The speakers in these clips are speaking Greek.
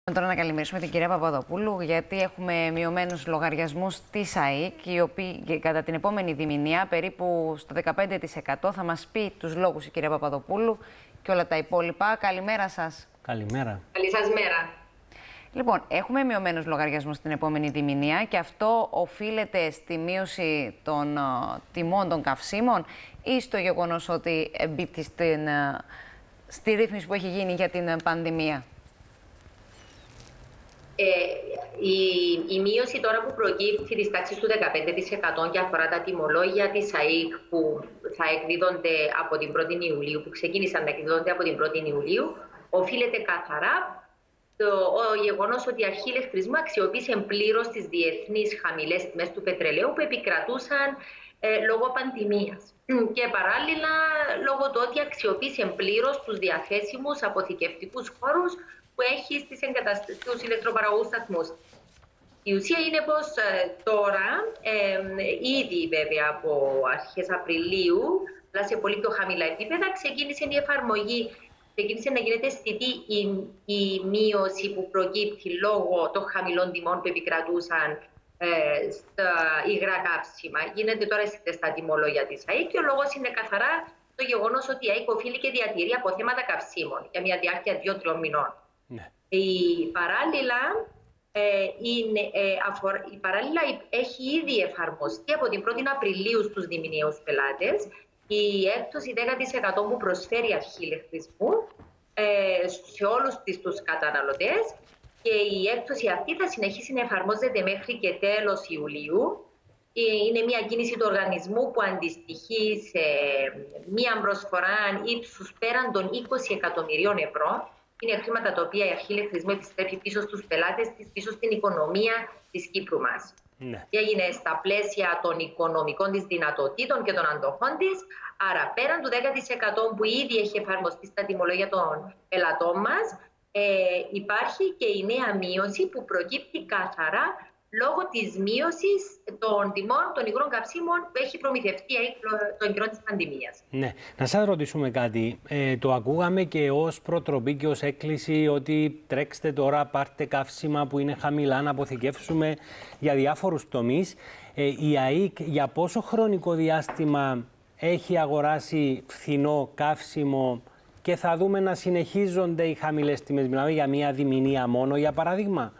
Τώρα να καλημερίσουμε την κυρία Παπαδοπούλου, γιατί έχουμε μειωμένους λογαριασμούς της ΑΕΚ, οι οποίοι κατά την επόμενη διμηνία, περίπου στο 15% θα μας πει τους λόγους η κυρία Παπαδοπούλου και όλα τα υπόλοιπα. Καλημέρα σας. Καλημέρα. Καλή σας μέρα. Λοιπόν, έχουμε μειωμένους λογαριασμούς την επόμενη διμηνία και αυτό οφείλεται στη μείωση των τιμών των καυσίμων ή στο γεγονός ότι εμπίπτει στη ρύθμιση που έχει γίνει για την πανδημία? Η μείωση τώρα που προκύπτει της τάξης του 15% και αφορά τα τιμολόγια της ΑΕΚ που θα εκδίδονται από την 1η Ιουλίου, που ξεκίνησαν να εκδίδονται από την 1η Ιουλίου, οφείλεται καθαρά το γεγονός ότι η αρχή ηλεκτρισμού αξιοποίησε πλήρως τις διεθνείς χαμηλές τιμές του πετρελαίου που επικρατούσαν λόγω πανδημίας. Και παράλληλα, λόγω του ότι αξιοποίησε πλήρως τους διαθέσιμους αποθηκευτικούς χώρους που έχει στους ηλεκτροπαραγωγούς σταθμούς. Η ουσία είναι πως τώρα, ήδη βέβαια από αρχές Απριλίου, αλλά σε πολύ πιο χαμηλά επίπεδα, ξεκίνησε η εφαρμογή, ξεκίνησε να γίνεται αισθητή η μείωση που προκύπτει λόγω των χαμηλών τιμών που επικρατούσαν στα υγρά καύσιμα. Γίνεται τώρα αισθητές στα τιμολόγια της ΑΕΚ και ο λόγος είναι καθαρά το γεγονός ότι η ΑΕΚ οφείλει και διατηρεί αποθέματα καυσίμων για μια διάρκεια 2-3 μηνών. Ναι. Παράλληλα έχει ήδη εφαρμοστεί από την 1η Απριλίου στους διμηνιαίους πελάτες η έκπτωση 10% που προσφέρει η αρχή ηλεκτρισμού σε όλους τους καταναλωτές, και η έκπτωση αυτή θα συνεχίσει να εφαρμόζεται μέχρι και τέλος Ιουλίου. Είναι μια κίνηση του οργανισμού που αντιστοιχεί σε μια προσφορά ύψους πέραν των 20 εκατομμυρίων ευρώ. Είναι χρήματα τα οποία η αρχή ηλεκτρισμού επιστρέφει πίσω στους πελάτες της, πίσω στην οικονομία της Κύπρου μας. Ναι. Και έγινε στα πλαίσια των οικονομικών της δυνατοτήτων και των αντοχών της. Άρα, πέραν του 10% που ήδη έχει εφαρμοστεί στα τιμολόγια των πελατών μας, υπάρχει και η νέα μείωση που προκύπτει καθαρά λόγω της μείωσης των τιμών των υγρών καυσίμων που έχει προμηθευτεί τον καιρό της πανδημίας. Ναι. Να σας ρωτήσουμε κάτι. Το ακούγαμε και ως προτροπή και ως έκκληση ότι τρέξτε τώρα, πάρτε καύσιμα που είναι χαμηλά, να αποθηκεύσουμε για διάφορους τομείς. Η ΑΕΚ για πόσο χρονικό διάστημα έχει αγοράσει φθηνό καύσιμο και θα δούμε να συνεχίζονται οι χαμηλές τιμές? Μιλάμε για μία διμηνία μόνο, για παράδειγμα.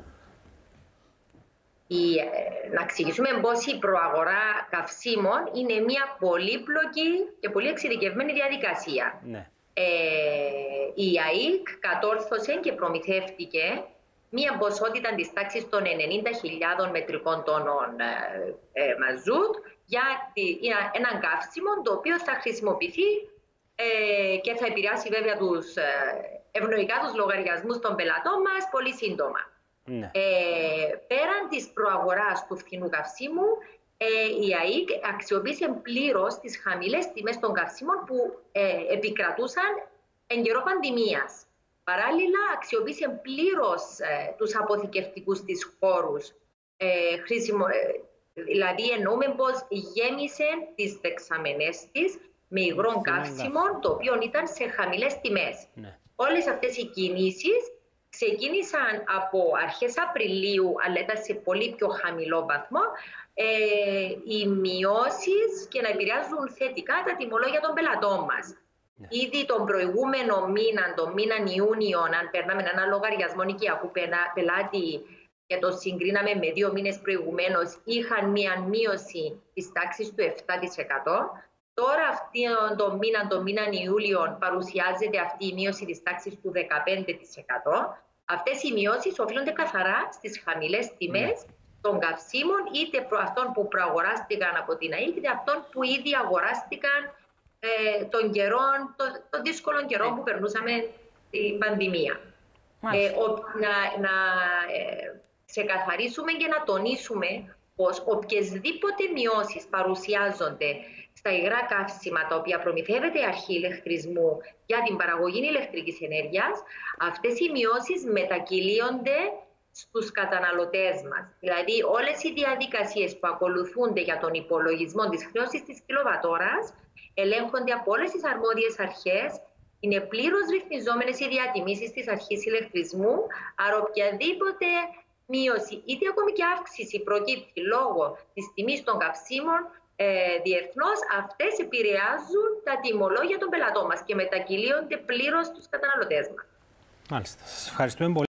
Να εξηγήσουμε πως η προαγορά καυσίμων είναι μια πολύπλοκη και πολύ εξειδικευμένη διαδικασία. Ναι. Η ΑΕΚ κατόρθωσε και προμηθεύτηκε μια ποσότητα της τάξης των 90.000 μετρικών τόνων μαζούτ για έναν καύσιμο το οποίο θα χρησιμοποιηθεί και θα επηρεάσει βέβαια ευνοϊκά τους λογαριασμούς των πελατών μας πολύ σύντομα. Ναι. Πέραν της προαγοράς του φθηνού καυσίμου, η ΑΕΚ αξιοποίησε πλήρως τις χαμηλές τιμές των καυσίμων που επικρατούσαν εν καιρό πανδημίας. Παράλληλα, αξιοποίησε πλήρως τους αποθηκευτικούς της χώρους. Δηλαδή, εννοούμε πως γέμισε τις δεξαμενές της με υγρών καύσιμων, το οποίο ήταν σε χαμηλές τιμές. Ναι. Όλες αυτές οι κινήσεις ξεκίνησαν από αρχές Απριλίου, αλλά ήταν σε πολύ πιο χαμηλό βαθμό, οι μειώσεις και να επηρεάζουν θετικά τα τιμολόγια των πελατών μας. Ναι. Ήδη τον προηγούμενο μήνα, τον μήνα Ιούνιο, αν περνάμε ένα λογαριασμό νοικιακού πελάτη και το συγκρίναμε με 2 μήνες προηγουμένως, είχαν μια μείωση της τάξης του 7%. Τώρα τον μήνα Ιούλιο παρουσιάζεται αυτή η μείωση της τάξης του 15%. Αυτές οι μειώσεις οφείλονται καθαρά στις χαμηλές τιμές των καυσίμων, είτε αυτών που προαγοράστηκαν από την ΑΕΚ, είτε αυτών που ήδη αγοράστηκαν των δύσκολων καιρών που περνούσαμε την πανδημία. Να ξεκαθαρίσουμε και να τονίσουμε πως οποιασδήποτε μειώσεις παρουσιάζονται στα υγρά καύσιμα τα οποία προμηθεύεται η αρχή ηλεκτρισμού για την παραγωγή ηλεκτρικής ενέργειας, αυτές οι μειώσεις μετακυλίονται στους καταναλωτές μας. Δηλαδή, όλες οι διαδικασίες που ακολουθούνται για τον υπολογισμό της χρέωσης της κιλοβατόρας ελέγχονται από όλες τις αρμόδιες αρχές Είναι πλήρως ρυθμιζόμενες οι διατιμήσεις της αρχής ηλεκτρισμού, άρα οποιαδήποτε μείωση, είτε ακόμη και αύξηση προκύπτει λόγω της τιμής των καυσίμων διεθνώς, αυτές επηρεάζουν τα τιμολόγια των πελατών μας και μετακυλίονται πλήρως στους καταναλωτές μας. Μάλιστα. Σας ευχαριστούμε πολύ.